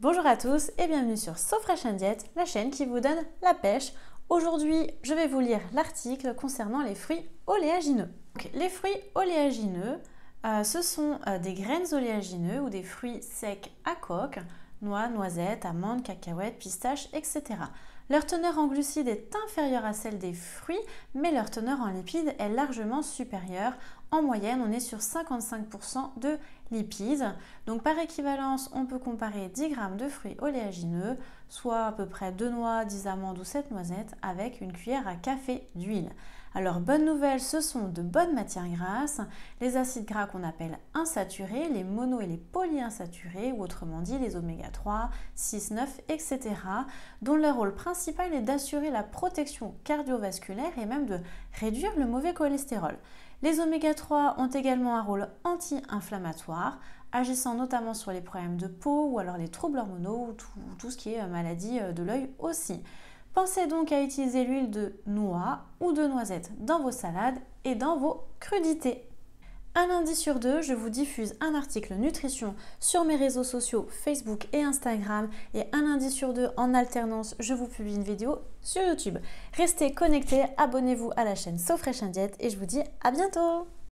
Bonjour à tous et bienvenue sur So Fresh and Diet, la chaîne qui vous donne la pêche. Aujourd'hui, je vais vous lire l'article concernant les fruits oléagineux. Donc, les fruits oléagineux, ce sont des graines oléagineux ou des fruits secs à coque, noix, noisettes, amandes, cacahuètes, pistaches, etc. Leur teneur en glucides est inférieure à celle des fruits, mais leur teneur en lipides est largement supérieure. En moyenne, on est sur 55% de lipides. Donc par équivalence, on peut comparer 10 g de fruits oléagineux, soit à peu près 2 noix, 10 amandes ou 7 noisettes, avec une cuillère à café d'huile. Alors bonne nouvelle, ce sont de bonnes matières grasses, les acides gras qu'on appelle insaturés, les mono et les polyinsaturés, ou autrement dit les oméga 3, 6, 9, etc., dont leur rôle principal est d'assurer la protection cardiovasculaire et même de réduire le mauvais cholestérol. Les oméga 3 ont également un rôle anti-inflammatoire, agissant notamment sur les problèmes de peau ou alors les troubles hormonaux ou tout ce qui est maladie de l'œil aussi. Pensez donc à utiliser l'huile de noix ou de noisette dans vos salades et dans vos crudités. Un lundi sur deux, je vous diffuse un article nutrition sur mes réseaux sociaux Facebook et Instagram, et un lundi sur deux, en alternance, je vous publie une vidéo sur YouTube. Restez connectés, abonnez-vous à la chaîne So Fresh and Diet et je vous dis à bientôt!